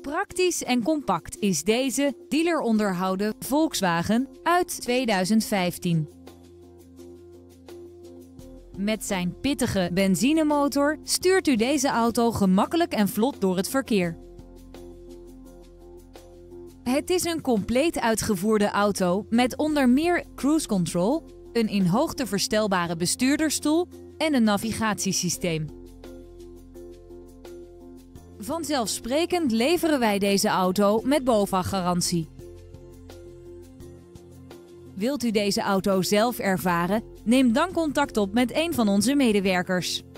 Praktisch en compact is deze dealer onderhouden Volkswagen uit 2015. Met zijn pittige benzinemotor stuurt u deze auto gemakkelijk en vlot door het verkeer. Het is een compleet uitgevoerde auto met onder meer cruise control, een in hoogte verstelbare bestuurdersstoel en een navigatiesysteem. Vanzelfsprekend leveren wij deze auto met BOVAG-garantie. Wilt u deze auto zelf ervaren? Neem dan contact op met een van onze medewerkers.